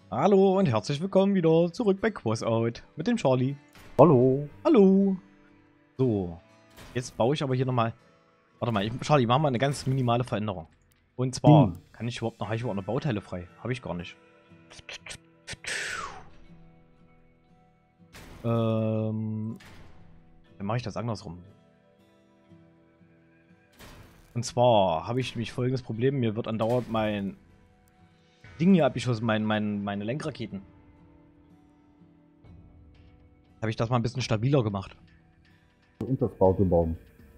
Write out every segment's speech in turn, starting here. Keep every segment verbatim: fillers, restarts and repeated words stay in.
Hallo und herzlich willkommen wieder zurück bei Crossout mit dem Charlie. Hallo. Hallo. So, jetzt baue ich aber hier nochmal. Warte mal, ich, Charlie, mach mal eine ganz minimale Veränderung. Und zwar, Hm. kann ich überhaupt noch, habe ich überhaupt noch Bauteile frei? Habe ich gar nicht. Ähm, dann mache ich das andersrum. Und zwar habe ich nämlich folgendes Problem. Mir wird andauernd mein Ding hier abgeschossen, mein, mein, meine Lenkraketen. Habe ich das mal ein bisschen stabiler gemacht. Und das Bau zu bauen.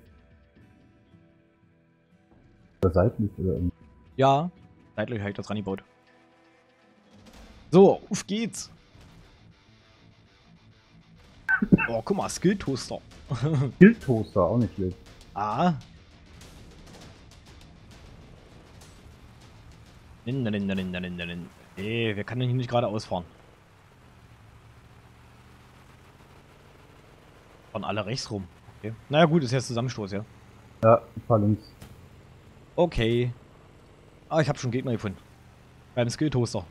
Oder seitlich oder irgendwie. Ja, seitlich habe ich das rangebaut. So, auf geht's. Oh, guck mal, Skill-Toaster. Skilltoaster, auch nicht schlecht. Ah. Nin, nin, nin, nin, nin, nin. Nee, wir können hier nicht geradeaus fahren. Fahren alle rechts rum. Okay. Naja gut, ist jetzt Zusammenstoß, ja. Ja, ein paar links. Okay. Ah, ich habe schon Gegner gefunden. Beim Skill-Toaster.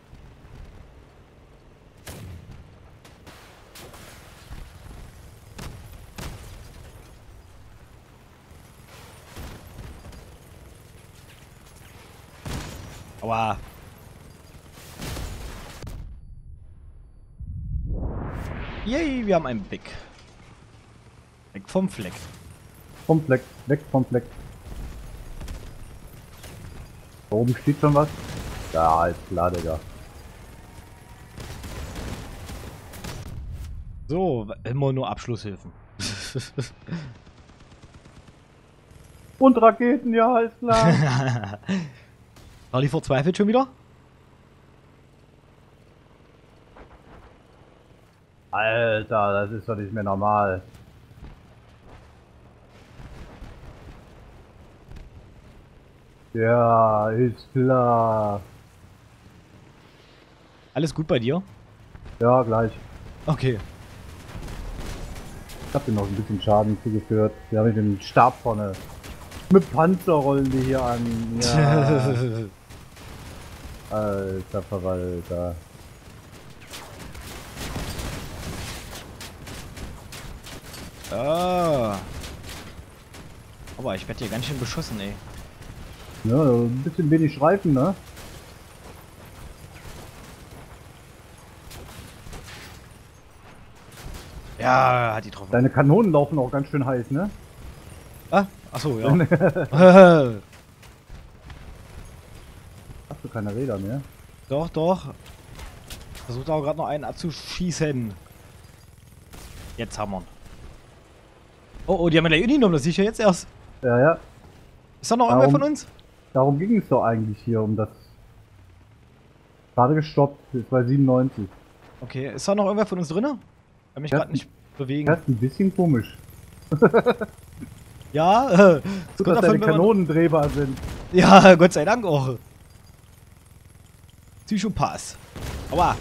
Aua. Yay, wir haben einen Big. Weg vom Fleck. Vom Fleck, weg vom Fleck. Da oben steht schon was. Ja, ist klar, Digga. So, immer nur Abschlusshilfen. Und Raketen, ja, ist klar. Charlie verzweifelt schon wieder? Alter, das ist doch nicht mehr normal. Ja, ist klar. Alles gut bei dir? Ja, gleich. Okay. Ich hab dir noch ein bisschen Schaden zugeführt. Wir haben den Stab vorne. Mit Panzer rollen die hier an. Ja. Alter Verwalter. Ah. Aber ich werde hier ganz schön beschossen, ey. Ja, ein bisschen wenig Streifen, ne? Ja, hat die getroffen. Deine Kanonen laufen auch ganz schön heiß, ne? Ah, achso, ja. Hast du keine Räder mehr? Doch, doch. Versucht auch gerade noch einen abzuschießen. Jetzt haben wir ihn. Oh, oh, die haben ja gleich genommen, das sehe ich ja jetzt erst. Ja, ja. Ist da noch irgendwer Darum- von uns? Darum ging es doch eigentlich hier um das. Gerade gestoppt, jetzt bei siebenundneunzig. Okay, ist da noch irgendwer von uns drin? Kann mich Ja. gerade nicht bewegen. Das ist ein bisschen komisch. Ja, äh, Gut, kommt dass davon, deine wenn man- Kanonen drehbar sind. Ja, Gott sei Dank auch. Psychopass. Aua.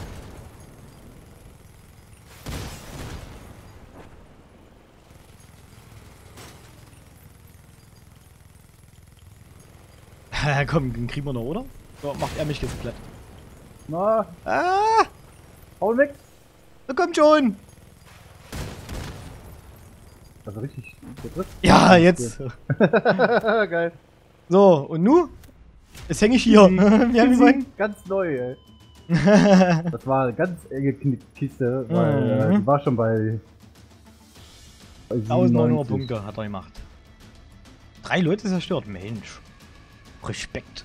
Komm, den kriegen wir noch, oder? So, macht er mich jetzt platt. Na, Ah, hau weg! da kommt schon. Also richtig gedrückt. Ja, jetzt. Geil. So, und nu? Jetzt hänge ich hier. Wir haben gewonnen. Ganz neu, ey. Das war eine ganz enge Kni- Kiste, weil Mhm. äh, die war schon bei, bei neunzehnhundert siebenundneunzig. Punkte hat er gemacht. Drei Leute zerstört. Mensch. Respekt.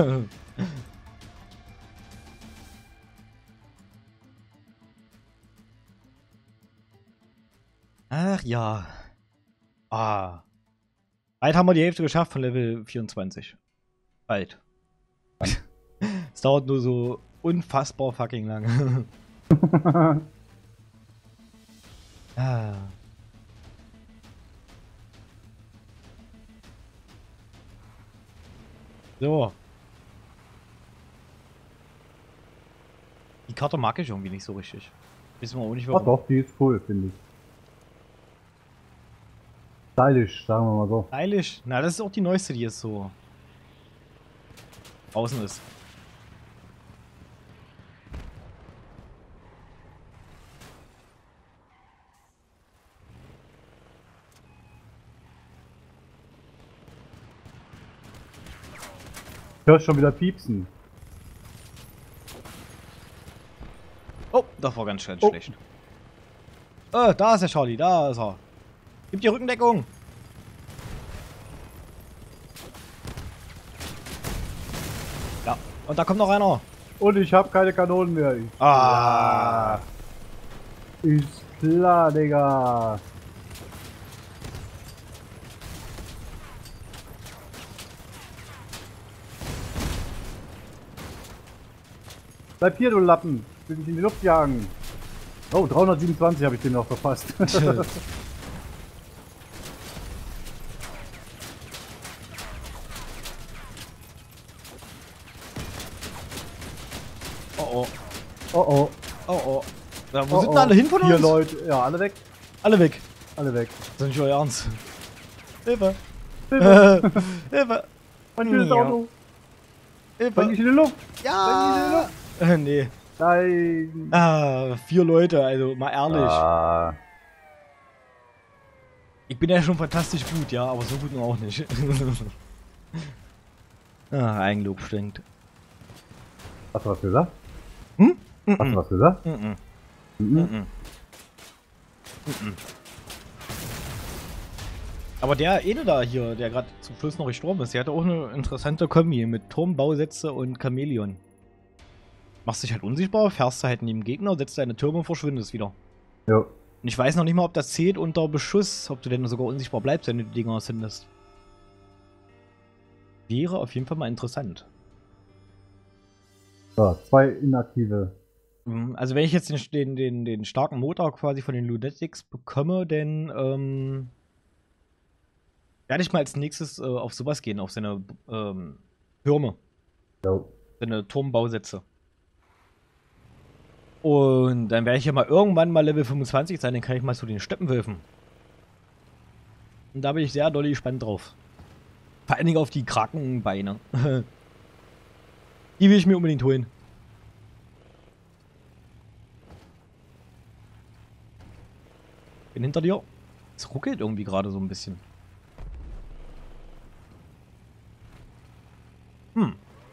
Ach ja. Ah. Bald haben wir die Hälfte geschafft von Level vierundzwanzig. Bald. Es dauert nur so unfassbar fucking lang. Ah. So. Die Karte mag ich irgendwie nicht so richtig. Wissen wir auch nicht Ach warum. doch, die ist cool, finde ich. Stylisch, sagen wir mal so. Stylisch. Na, das ist auch die neueste, die jetzt so draußen ist. Ich höre schon wieder piepsen. Oh, das war ganz schön Oh. schlecht. Oh, da ist der Charlie, da ist er. Gib die Rückendeckung. Ja, und da kommt noch einer. Und ich habe keine Kanonen mehr. Ich, Ah. ja. Ist klar, Digga. Bleib hier, du Lappen. Ich will dich in die Luft jagen. Oh, dreihundertsiebenundzwanzig habe ich den noch verpasst. Oh oh, Oh oh. oh oh. Ja, wo Oh, sind oh. denn alle hin von uns? Vier Leute. Ja, alle weg. Alle weg. Alle weg. Das ist nicht euer Ernst. Hilfe. Hilfe. Hilfe. Mein schönes Ja. Auto. Bring Hilfe. dich in die Luft. Ja. Äh, nee. Nein. Ah, vier Leute, also mal ehrlich. Ah. Ich bin ja schon fantastisch gut, ja, aber so gut nun auch nicht. Ah, Eigenlob stinkt. Hast du was gesagt? Hm? Hast du was gesagt? Mhm. Mhm. Mhm. Mhm. Aber der eine da hier, der gerade zum Schluss noch gestorben ist, der hatte auch eine interessante Kombi mit Turmbausätze und Chamäleon. Machst dich halt unsichtbar, fährst du halt neben dem Gegner, setzt deine Türme und verschwindest wieder. Jo. Und ich weiß noch nicht mal, ob das zählt unter Beschuss, ob du denn sogar unsichtbar bleibst, wenn du die Dinger zündest. Wäre auf jeden Fall mal interessant. So, zwei inaktive. Mhm, also wenn ich jetzt den, den, den, den starken Motor quasi von den Lunatics bekomme, dann ähm, werde ich mal als nächstes äh, auf sowas gehen, auf seine ähm, Türme, Jo. seine Turmbausätze. Und dann werde ich ja mal irgendwann mal Level fünfundzwanzig sein, dann kann ich mal zu den Steppenwölfen. Und da bin ich sehr doll gespannt drauf. Vor allen Dingen auf die Krakenbeine. Die will ich mir unbedingt holen. Bin hinter dir. Es ruckelt irgendwie gerade so ein bisschen. Hm.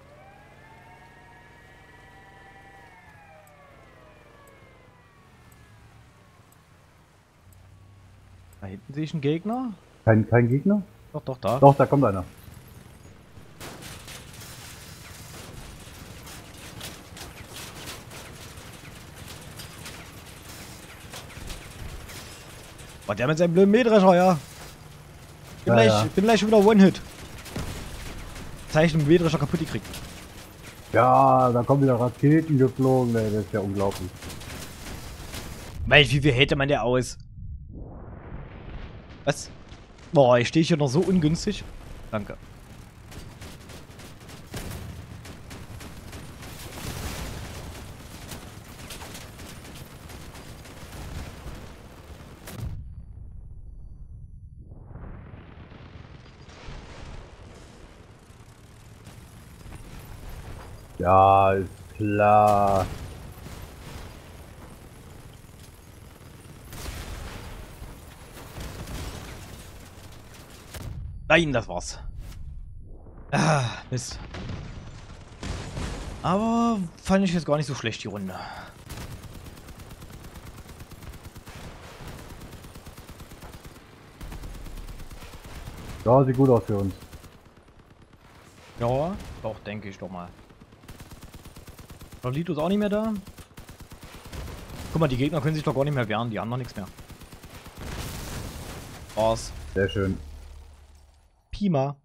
Da hinten sehe ich einen Gegner. Kein, kein Gegner? Doch, doch, da. Doch, da kommt einer. Oh, der mit seinem blöden Mähdrescher, ja. Bin, Ja, gleich, ja. bin gleich schon wieder One-Hit. Zeichen den Mähdrescher kaputt gekriegt. Ja, da kommen wieder Raketen geflogen, ey, das ist ja unglaublich. Mensch, wie viel hätte man der aus? Was? Boah, ich stehe hier noch so ungünstig. Danke. Ja, ist klar. Nein, das war's. Ah, Mist. Aber fand ich jetzt gar nicht so schlecht, die Runde. Ja, sieht gut aus für uns. Ja, doch, denke ich doch mal. Lito ist auch nicht mehr da. Guck mal, die Gegner können sich doch gar nicht mehr wehren, die haben noch nichts mehr. War's. Sehr schön. Pima.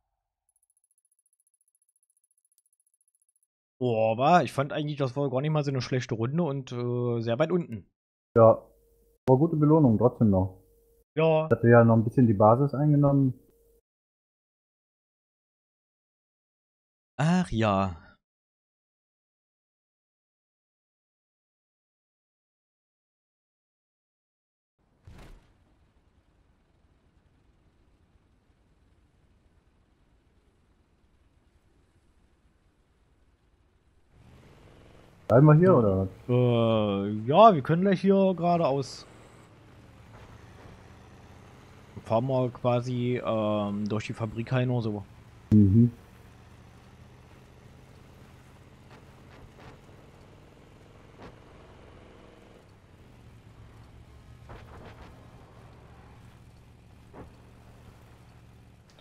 Boah, war, ich fand eigentlich, das war gar nicht mal so eine schlechte Runde und äh, sehr weit unten. Ja, war gute Belohnung trotzdem noch. Ja. Ich hatte ja noch ein bisschen die Basis eingenommen. Ach ja. Bleiben wir hier, oder was? Äh, ja, wir können gleich hier geradeaus. Fahren wir quasi ähm, durch die Fabrik hin oder so. Mhm.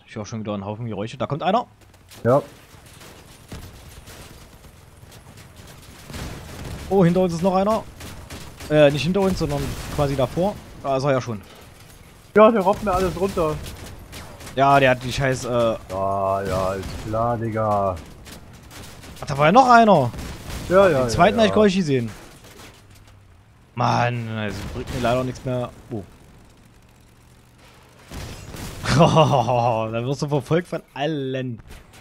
Ich höre schon wieder einen Haufen Geräusche. Da kommt einer. Ja. Oh, hinter uns ist noch einer. Äh, nicht hinter uns, sondern quasi davor. Da ist er ja schon. Ja, der robbt mir alles runter. Ja, der hat die scheiß, äh... Ja, ja, ist klar, Digga. Ach, da war ja noch einer. Ja, ja, Den zweiten ja, habe ich ja. gar nicht gesehen. Mann, das bringt mir leider nichts mehr. Oh. Da wirst du verfolgt von allen.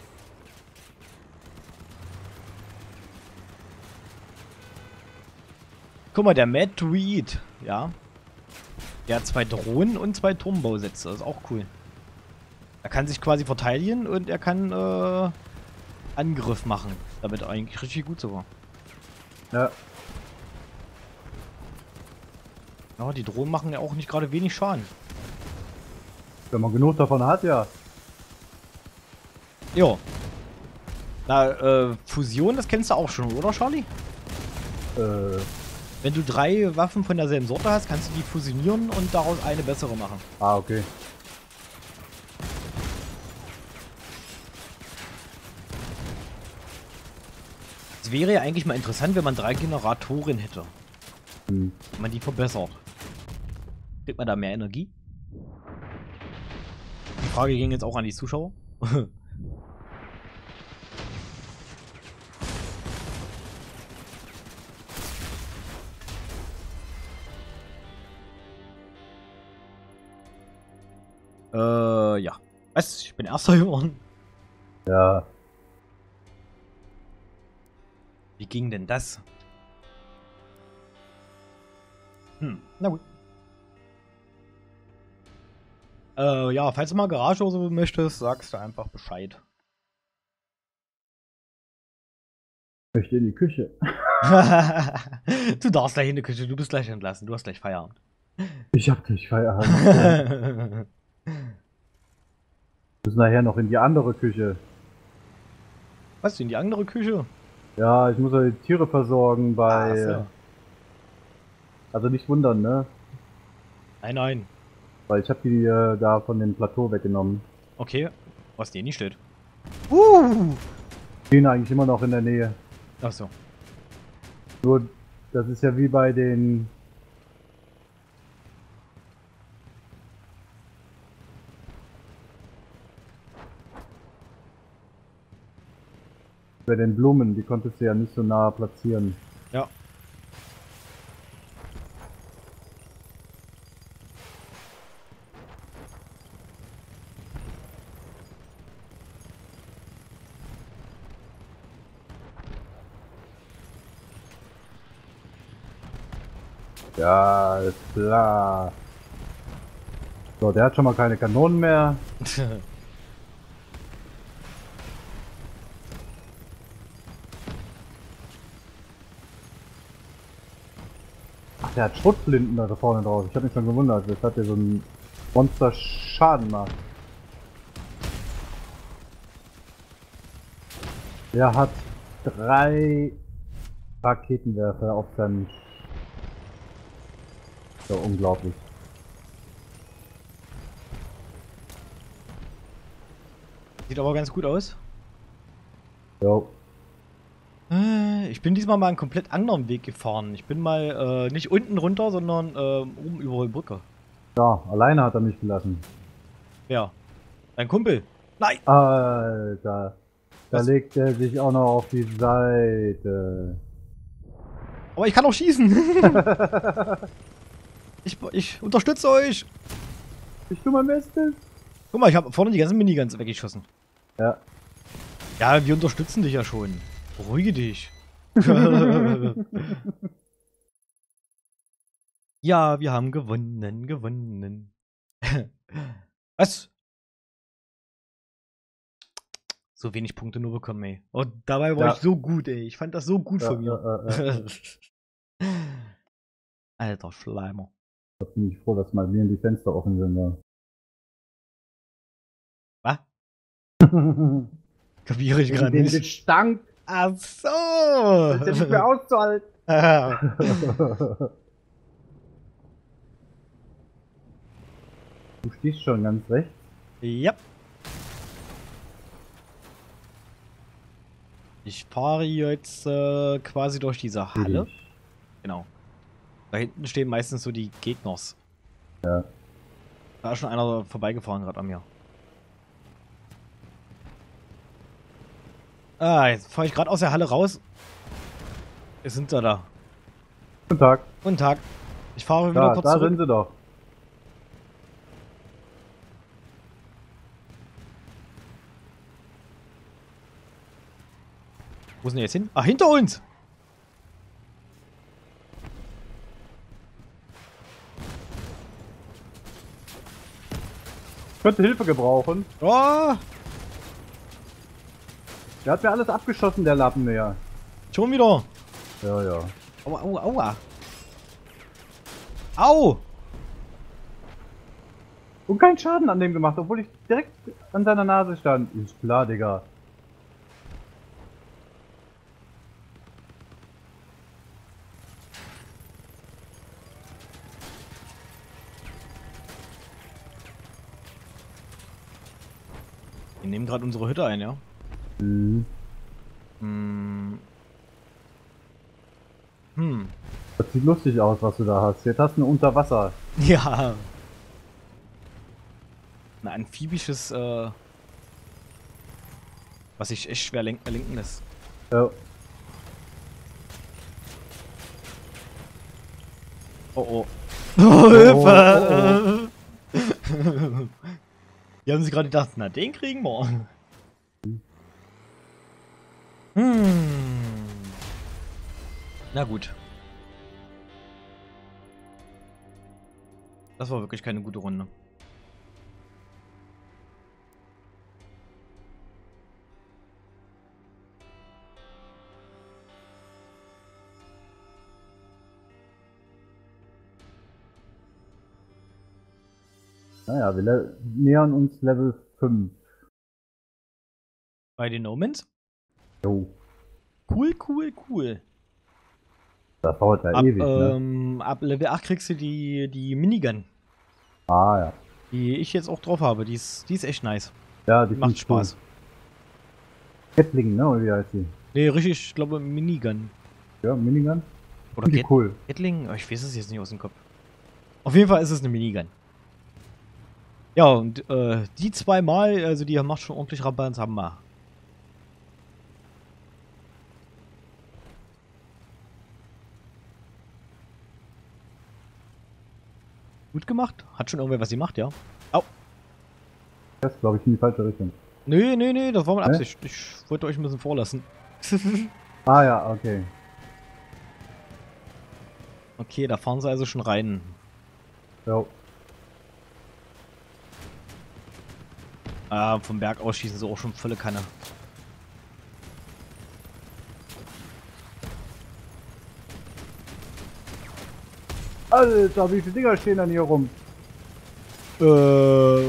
Guck mal, der Mad Reed, ja. Der hat zwei Drohnen und zwei Turmbausätze. Das ist auch cool. Er kann sich quasi verteidigen und er kann äh, Angriff machen. Damit eigentlich richtig gut sogar. Ja. Ja, die Drohnen machen ja auch nicht gerade wenig Schaden. Wenn man genug davon hat, ja. Jo. Na, äh, Fusion, das kennst du auch schon, oder Charlie? Äh, Wenn du drei Waffen von derselben Sorte hast, kannst du die fusionieren und daraus eine bessere machen. ah, okay. Es wäre ja eigentlich mal interessant, wenn man drei Generatoren hätte. Hm. Wenn man die verbessert. Kriegt man da mehr Energie? Die Frage ging jetzt auch an die Zuschauer. äh, ja. Was? Ich bin Erster geworden. Ja. Wie ging denn das? Hm, na gut. Äh, ja, falls du mal Garage oder so möchtest, sagst du einfach Bescheid. Ich möchte in die Küche. Du darfst gleich in die Küche, du bist gleich entlassen, du hast gleich Feierabend. Ich hab gleich Feierabend. Wir müssen nachher noch in die andere Küche. Was, in die andere Küche? Ja, ich muss ja die Tiere versorgen bei... Ach so. Also nicht wundern, ne? Nein, nein. Weil ich habe die äh, da von dem Plateau weggenommen. Okay, was dir nicht steht. Uh! Die stehen eigentlich immer noch in der Nähe. Ach so. Nur, das ist ja wie bei den... Bei den Blumen, die konntest du ja nicht so nah platzieren. Ja. Ja, ist klar. So, der hat schon mal keine Kanonen mehr. Ach, der hat Schrotflinten da vorne drauf. Ich habe mich schon gewundert, das hat ja so ein Monster Schaden macht. Der hat drei Raketenwerfer auf seinem... So, unglaublich. Sieht aber ganz gut aus. Jo. Äh, Ich bin diesmal mal einen komplett anderen Weg gefahren. Ich bin mal äh, nicht unten runter, sondern äh, oben über die Brücke. Ja, alleine hat er mich gelassen. Ja. Dein Kumpel. Nein! Alter. Da Was? legt er sich auch noch auf die Seite. Aber ich kann auch schießen! ich, ich unterstütze euch! Ich tu mein Bestes. Guck mal, ich habe vorne die ganzen Miniguns weggeschossen. Ja. Ja, wir unterstützen dich ja schon. Beruhige dich. Ja, wir haben gewonnen, gewonnen. Was? So wenig Punkte nur bekommen, ey. Und dabei war Ja. ich so gut, ey. Ich fand das so gut Ja, von mir. ja, ja, ja. Alter Schleimer. Da bin ich froh, dass mal mir die Fenster offen sind. Ja. Was? Kapiere ich gerade Den nicht. Gestank. Ach so. Das ist ja nicht mehr auszuhalten. Du stehst schon ganz recht. Ja. Ich fahre jetzt äh, quasi durch diese Halle. Mhm. Genau. Da hinten stehen meistens so die Gegners. Ja. Da ist schon einer vorbeigefahren gerade an mir. Ah, jetzt fahre ich gerade aus der Halle raus. Jetzt sind sie da. Guten Tag. Guten Tag. Ich fahre wieder Da, kurz da zurück. sind sie doch. Wo sind die jetzt hin? Ah, hinter uns! Könnte Hilfe gebrauchen. Oh, Der hat mir alles abgeschossen, der Lappen ja. schon wieder. Ja, ja. Aua, aua, aua. Au! Und keinen Schaden an dem gemacht, obwohl ich direkt an seiner Nase stand. Ist klar, Digga. Wir nehmen gerade unsere Hütte ein, ja? Mhm. Hm. Hm. Das sieht lustig aus, was du da hast. Jetzt hast du eine Unterwasser. Ja. Ein amphibisches, äh. Was sich echt schwer lenken, lenken lässt. Ja. Oh oh. Oh, Hilfe! Die haben sich gerade gedacht, na den kriegen wir. Hm. Na gut. Das war wirklich keine gute Runde. Naja, wir le- nähern uns Level fünf. Bei den Omens? Jo. Cool, cool, cool. Das dauert ja Ab, ewig, ne? ähm, ab Level acht kriegst du die, die Minigun. Ah, ja. Die ich jetzt auch drauf habe. Die ist, die ist echt nice. Ja, die Die macht finde ich Spaß. Cool. Gatling, ne? Oder wie heißt die? Nee, richtig, ich glaube Minigun. Ja, Minigun? Oder Finde Gat die cool. Gatling? Oh, ich weiß es jetzt nicht aus dem Kopf. Auf jeden Fall ist es eine Minigun. Ja, und äh, die zweimal, also die macht schon ordentlich Rabatz haben wir. Gut gemacht. Hat schon irgendwer was gemacht, ja? Au. Das ist, glaube ich, in die falsche Richtung. Nö, nö, nö, das war meine Hä? Absicht. Ich wollte euch ein bisschen vorlassen. Ah, ja, okay. Okay, da fahren sie also schon rein. Jo. Ah, vom Berg aus schießen sie auch schon volle Kanne. Alter, wie viele Dinger stehen dann hier rum? Äh.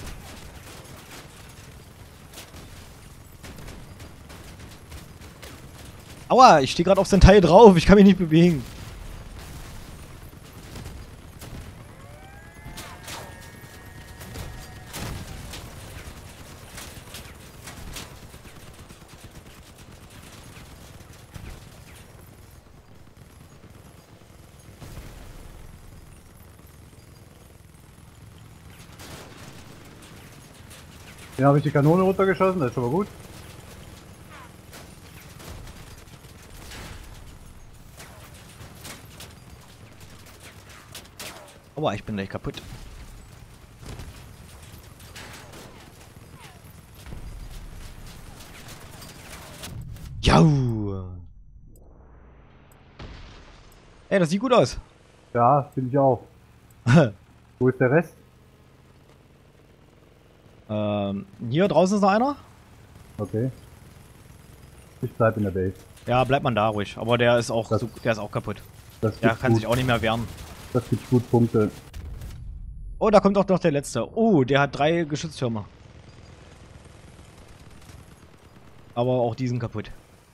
Aua, ich stehe gerade auf sein Teil drauf. Ich kann mich nicht bewegen. Hier habe ich die Kanone runtergeschossen, das ist schon mal gut. Aua, ich bin gleich kaputt. Jau! Ey, das sieht gut aus. Ja, finde ich auch. Wo ist der Rest? ähm, hier draußen ist noch einer. Okay. Ich bleib in der Base. Ja, bleibt man da ruhig. Aber der ist auch, Das- so, der ist auch kaputt. Das Der gibt kann gut, sich auch nicht mehr wehren. das gibt gut Punkte. Oh, da kommt auch noch der letzte. Oh, der hat drei Geschütztürme. Aber auch die sind kaputt.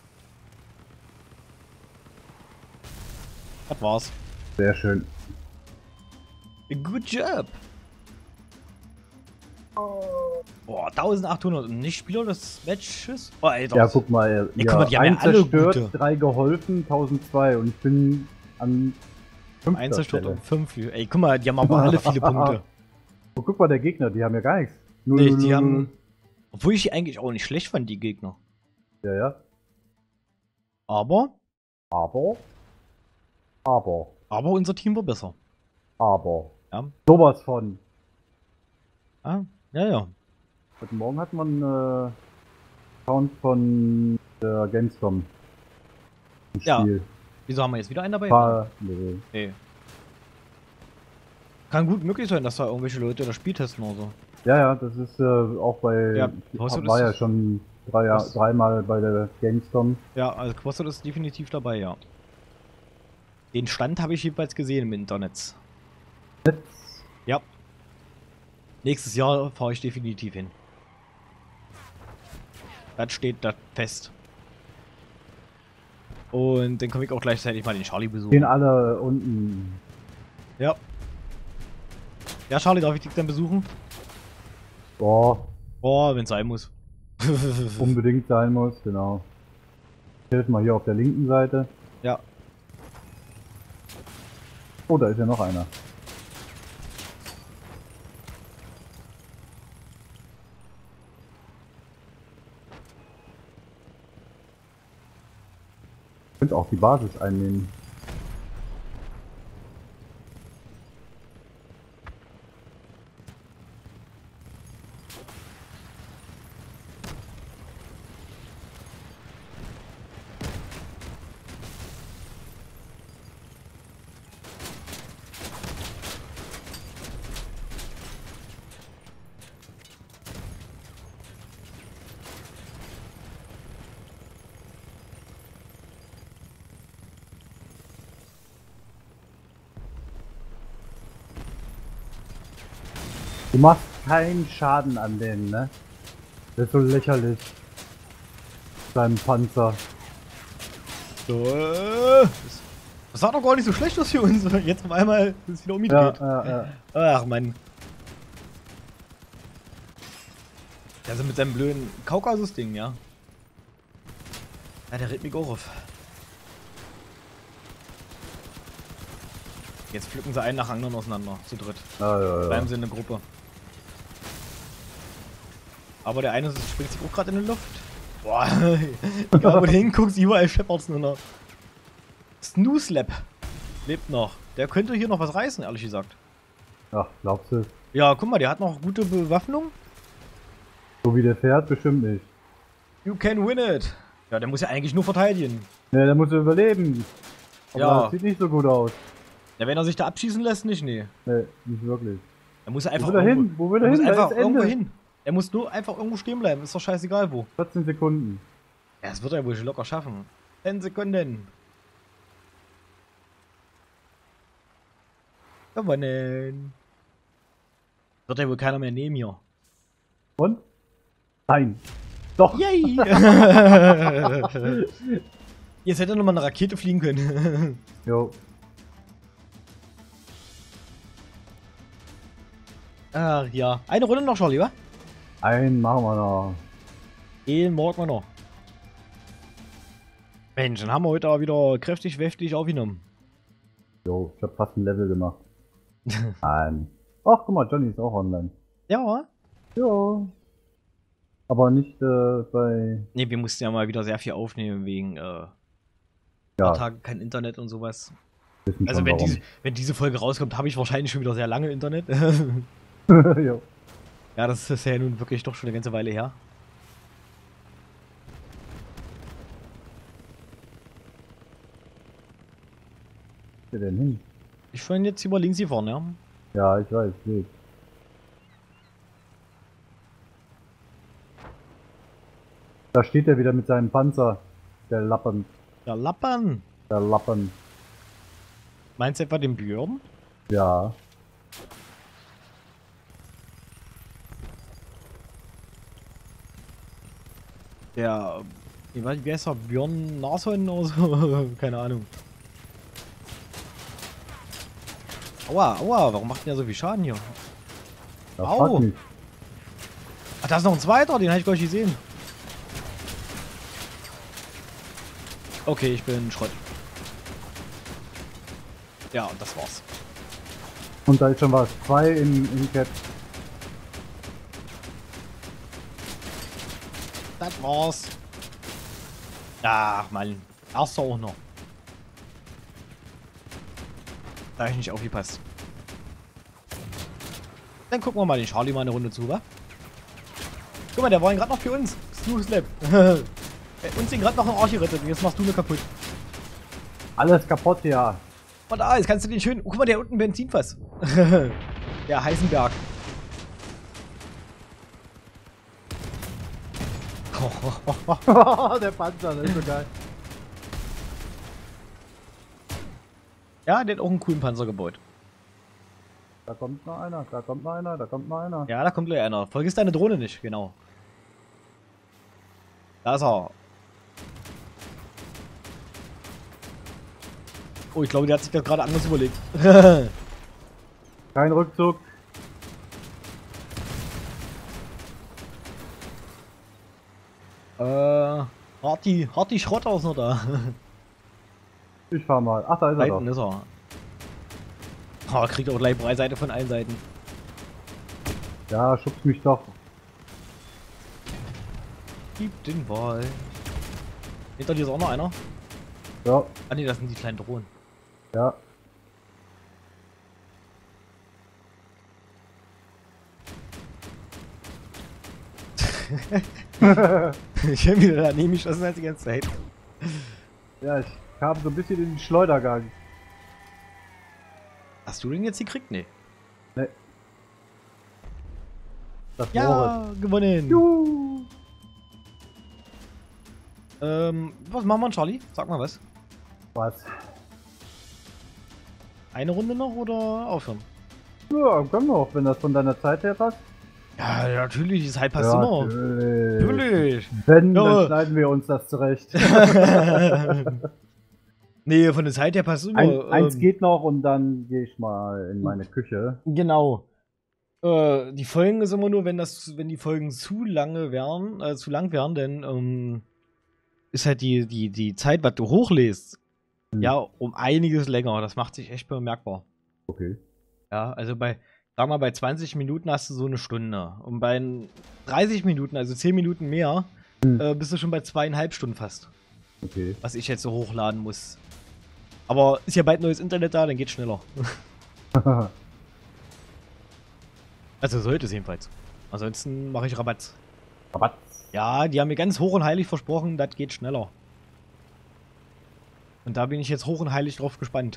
Das war's. Sehr schön. Good job. Oh. Oh, eintausendachthundert und nicht Spieler des Matches? Oh, Alter. Ja, guck mal, Ey, ja, guck mal, die haben ein ja alle zerstört, gute. drei geholfen, tausendzwei und ich bin an fünfter Eins zerstört Stelle. und fünf. Ey, guck mal, die haben aber alle viele Punkte. Oh, guck mal, der Gegner, die haben ja gar nichts. Null, Nee, null, die null, haben. null. Obwohl ich die eigentlich auch nicht schlecht fand, die Gegner. Ja, ja. Aber. Aber. Aber. Aber unser Team war besser. Aber. Ja. Sowas von. Ah, ja, ja. Heute Morgen hat man äh, Account von der Gamescom. Im Ja. Spiel. Wieso haben wir jetzt wieder einen dabei? Paar, nee. Nee. Kann gut möglich sein, dass da irgendwelche Leute das Spiel testen oder so. Ja, ja, das ist äh, auch bei. Ja, ich Quasto war ist- ja schon drei, Jahr- Was? dreimal bei der Gamescom. Ja, also Quasto ist definitiv dabei, ja. Den Stand habe ich jedenfalls gesehen im Internet. Ja. Nächstes Jahr fahre ich definitiv hin. Das steht da fest. Und dann komme ich auch gleichzeitig mal den Charlie besuchen. Gehen alle unten. Ja. Ja, Charlie, darf ich dich dann besuchen? Boah, Boah, wenn es sein muss. unbedingt sein muss, genau. Ich helfe mal hier auf der linken Seite. Ja. Oh, da ist ja noch einer. Ich könnte auch die Basis einnehmen. Du machst keinen Schaden an denen, ne? Das ist so lächerlich. Seinem Panzer. So, äh, das, das sah doch gar nicht so schlecht aus für uns. Jetzt auf einmal ist es wieder umgedreht. Ja, ja, ja. Ach Mann. Also mit seinem blöden Kaukasus-Ding, ja. Ja, der regt mich auch auf. Jetzt pflücken sie einen nach anderen auseinander, zu dritt. Ja, ja, ja. Bleiben sie in der Gruppe. Aber der eine springt sich auch gerade in die Luft. Boah, egal wo du hinguckst, überall scheppert's nur noch. Snooslap lebt noch. Der könnte hier noch was reißen, ehrlich gesagt. Ach, glaubst du? Ja, guck mal, der hat noch gute Bewaffnung. So wie der fährt, bestimmt nicht. You can win it. Ja, der muss ja eigentlich nur verteidigen. Ne, der muss überleben. Aber Ja. das sieht nicht so gut aus. Ja, wenn er sich da abschießen lässt, nicht, nee. Ne, nicht wirklich. Er muss ja Wo einfach will er irgendwo, hin? Wo will er er muss hin? Da einfach ist irgendwo Ende. hin. Er muss nur einfach irgendwo stehen bleiben. Ist doch scheißegal wo. vierzehn Sekunden. Ja, das wird er wohl schon locker schaffen. zehn Sekunden. Gewonnen. Wird ja wohl keiner mehr nehmen hier. Und? Nein. Doch. Yay! Jetzt hätte noch mal eine Rakete fliegen können. Jo. Ach ja. Eine Runde noch, Charlie, wa? Einen machen wir noch. Den morgen wir noch. Mensch, dann haben wir heute auch wieder kräftig, heftig aufgenommen. Jo, ich hab fast ein Level gemacht. Nein. Ach, guck mal, Johnny ist auch online. Ja. Ja. Aber nicht äh, bei... Ne, wir mussten ja mal wieder sehr viel aufnehmen wegen äh, Ja, paar Tagen kein Internet und sowas. wissen Also schon wenn warum. diese, wenn diese Folge rauskommt, habe ich wahrscheinlich schon wieder sehr lange Internet. Jo. Ja, das ist ja nun wirklich doch schon eine ganze Weile her. Wo ist der denn hin? Ich bin jetzt über links gefahren, ja. Ja, ich weiß, seht. Da steht er wieder mit seinem Panzer. Der Lappen. Der Lappen. Der Lappen. Meinst du etwa den Björn? Ja. Der, wie weiß- wie heißt der? Björn Nashorn oder so? Keine Ahnung. Aua, aua, warum macht denn der so viel Schaden hier? Ja, Au. frag mich. Ach, da ist noch ein zweiter, den habe ich gar nicht gesehen. Okay, ich bin Schrott. Ja, und das war's. Und da ist schon was. Zwei in, in Cap. Das war's. Ach Mann, erster auch noch. Da hab ich nicht aufgepasst. Dann gucken wir mal den Charlie mal eine Runde zu, wa? Guck mal, der war gerade noch für uns. Snooze Lab. Uns sind gerade noch ein Arsch gerettet und jetzt machst du mir kaputt. Alles kaputt, ja. Und da, jetzt kannst du den schön. Oh, guck mal, der unten Benzinfass. Der Heisenberg. Der Panzer, das ist so geil. Ja, der hat auch einen coolen Panzer gebaut. Da kommt noch einer, da kommt noch einer, da kommt noch einer. Ja, da kommt gleich einer. Vergiss deine Drohne nicht, genau. Da ist er. Oh, ich glaube, der hat sich das gerade anders überlegt. Kein Rückzug. äh, Harti, Harti Schrotter ist noch da. Ich fahr mal. Ach, da ist er Seiten doch. ist er. Oh, kriegt auch gleich Breitseite von allen Seiten. Ja, schubst mich doch. Gib den Ball. Hinter dir ist auch noch einer. Ja, Ah ne, das sind die kleinen Drohnen. ja. Ich hab wieder daneben geschossen als die ganze Zeit. Ja, ich habe so ein bisschen den Schleudergang. Hast du den jetzt gekriegt? Nee. Ne. Das Moritz. Ja, gewonnen. Juhu. Ähm, was machen wir, Charlie? Sag mal was. Was? Eine Runde noch oder aufhören? Ja, können wir auch, wenn das von deiner Zeit her passt. Ja, natürlich, die Zeit passt immer. natürlich. Natürlich. Wenn, Ja. dann schneiden wir uns das zurecht. Nee, von der Zeit her passt immer. Ein, eins ähm, geht noch und dann gehe ich mal in meine Küche. Genau. Äh, die Folgen ist immer nur, wenn das, wenn die Folgen zu lange wären, äh, zu lang wären, denn ähm, ist halt die, die, die Zeit, was du hochlässt, Hm. ja, um einiges länger. Das macht sich echt bemerkbar. Okay. Ja, also bei, sag mal, bei zwanzig Minuten hast du so eine Stunde. Und bei dreißig Minuten, also zehn Minuten mehr, Hm. äh, bist du schon bei zweieinhalb Stunden fast. Okay. Was ich jetzt so hochladen muss. Aber ist ja bald neues Internet da, dann geht's schneller. Also sollte es jedenfalls. Ansonsten mache ich Rabatt. Rabatt. Ja, die haben mir ganz hoch und heilig versprochen, das geht schneller. Und da bin ich jetzt hoch und heilig drauf gespannt.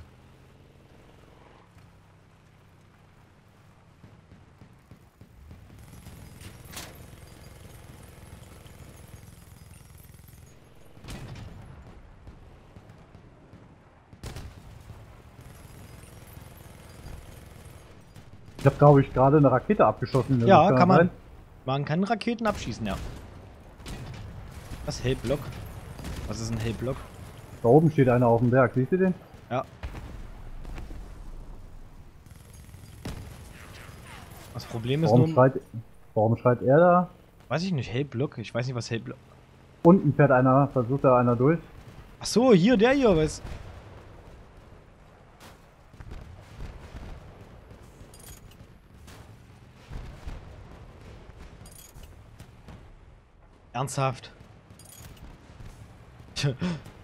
Ich habe, glaube ich, gerade eine Rakete abgeschossen. Ja, Das kann man. sein. Man kann Raketen abschießen, ja. Was, Hellblock? Was ist ein Hellblock? Da oben steht einer auf dem Berg. Siehst du den? Ja. Das Problem ist Warum nur, schreit, warum schreit er da? weiß ich nicht, Hellblock? Ich weiß nicht, was Hellblock... Unten fährt einer, versucht da einer durch. Ach so, hier, der hier, was? Ernsthaft? Tja.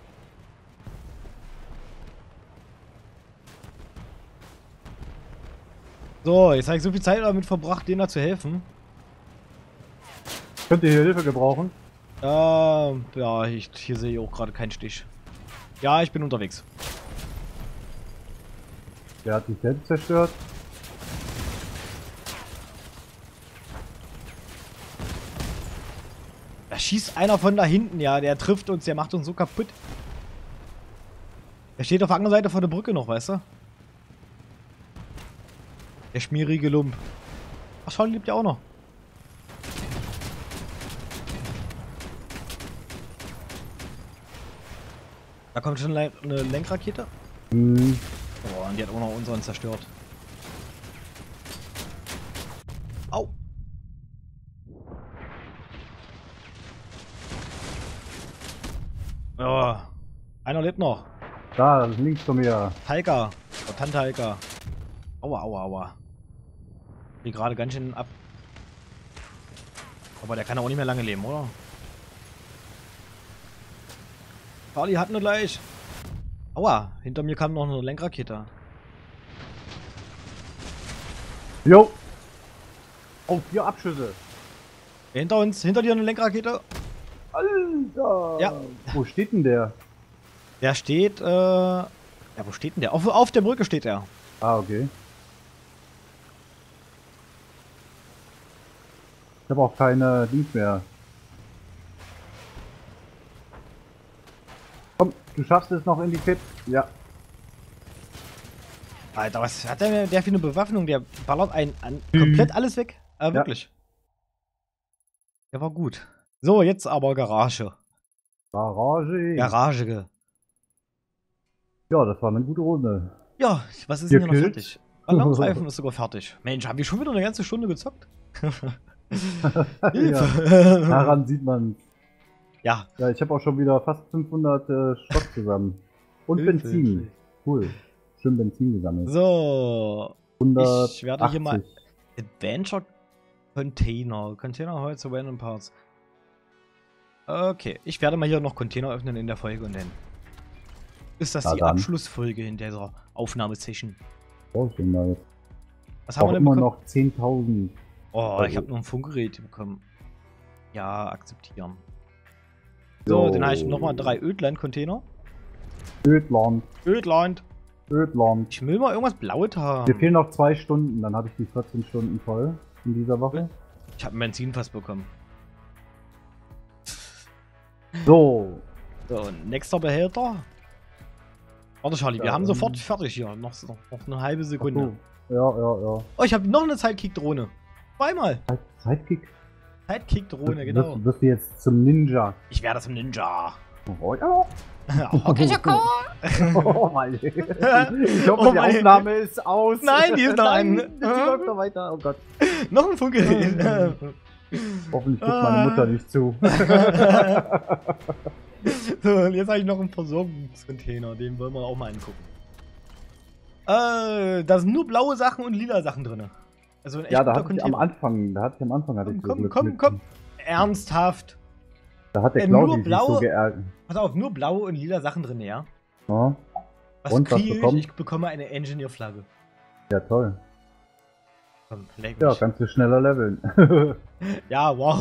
So, jetzt habe ich so viel Zeit damit verbracht, denen da zu helfen. Könnt ihr hier Hilfe gebrauchen? Ja, ja, ich, hier sehe ich auch gerade keinen Stich. Ja, ich bin unterwegs. Der hat sich selbst zerstört. Da schießt einer von da hinten, ja, der trifft uns, der macht uns so kaputt. Der steht auf der anderen Seite von der Brücke noch, weißt du? Der schmierige Lump. Ach, Charlie lebt ja auch noch. Da kommt schon eine Lenkrakete. Hm. Oh, und die hat auch noch unseren zerstört. Au! Ja. Einer lebt noch. Da, links von mir. Halka. Oh, Tante Halka. Aua, aua, aua. Die gerade ganz schön ab. Aber der kann auch nicht mehr lange leben, oder? Charlie hat nur gleich. Aua, hinter mir kam noch eine Lenkrakete. Jo! Oh, vier Abschüsse. Hinter uns, hinter dir eine Lenkrakete. Alter! Ja. Wo steht denn der? Der steht, äh... Ja, wo steht denn der? Auf, auf der Brücke steht er. Ah, okay. Ich habe auch keine Dings mehr. Komm, du schaffst es noch in die Pit. Ja. Alter, was hat der, der für eine Bewaffnung? Der ballert ein, an komplett alles weg. Äh, wirklich. Ja. Der war gut. So, jetzt aber Garage. Garage. Garage. Ja, das war eine gute Runde. Ja, was ist Ihr denn hier noch killt? fertig? Ballonreifen ist sogar fertig. Mensch, haben wir schon wieder eine ganze Stunde gezockt? Ja, daran sieht man. Ja. Ja, ich habe auch schon wieder fast fünfhundert äh, Schrott zusammen. Und Hilfe, Benzin. Hilfe. Cool. Schön Benzin gesammelt. So. hundertachtzig. Ich werde hier mal Adventure Container. Container Holz, Random Parts. Okay, ich werde mal hier noch Container öffnen in der Folge und dann ist das Ja, die dann. Abschlussfolge in dieser Aufnahmesession. Oh, schön nice. Was haben Auch wir denn immer bekommen? noch zehntausend. Oh, ich habe noch ein Funkgerät bekommen. Ja, akzeptieren. So, Jo. dann habe ich nochmal drei Ödland-Container. Ödland. Ödland. Ödland. Ich will mal irgendwas Blaues haben. Mir fehlen noch zwei Stunden, dann habe ich die vierzehn Stunden voll in dieser Woche. Ich habe ein Benzinfass bekommen. So. So, nächster Behälter. Warte, Charlie, wir Ja, haben ähm. sofort fertig hier. Noch, noch, noch eine halbe Sekunde. Ach so. Ja, ja, ja. Oh, ich habe noch eine Sidekick-Drohne. Zweimal. Zeit- Sidekick. Sidekick-Drohne, Du genau. wirst, wirst du jetzt zum Ninja. Ich werde zum Ninja. Oh, ja. Okay, Oh, Mann. Ich hoffe, Oh, die Mann. Aufnahme ist aus. Nein, die ist noch Nein, an. die läuft noch weiter. Oh Gott. Noch ein Funkgerät. Hoffentlich guckt Ah. meine Mutter nicht zu. So, und jetzt habe ich noch einen Versorgungscontainer. Den wollen wir auch mal angucken. Äh, da sind nur blaue Sachen und lila Sachen drin. Also ein echt Ja, da guter hatte ich am Container. Anfang, da hatte ich am Anfang hatte ich so Komm, Glück komm, mit. komm. Ernsthaft. Da hat der Äh, nur Claudi sich blaue- so geärgert. Pass auf, nur blaue und lila Sachen drin, ja? Ja, Was Und, was kriege ich? bekommt? Ich bekomme eine Engineer-Flagge. ja, toll. Komm, leck Ja, mich. kannst du schneller leveln. Ja, wow.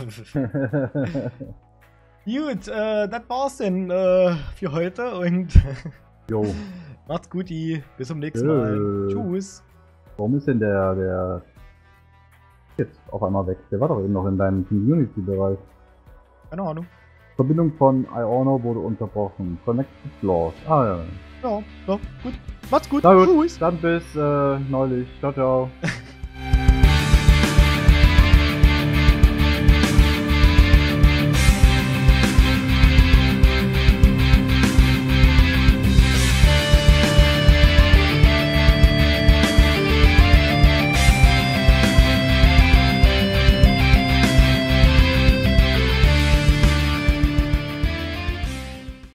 Gut, äh, das war's denn äh, für heute und Jo, macht's gut, bis zum nächsten Tschö. Mal. Tschüss. warum ist denn der, der jetzt auf einmal weg? Der war doch eben noch in deinem Community-Bereich. Keine Ahnung. Verbindung von Iono wurde unterbrochen. Connected lost. Ah ja. Ja, ja, gut. Macht's gut. Na gut, Tschüss. dann bis äh, neulich. Ciao, ciao.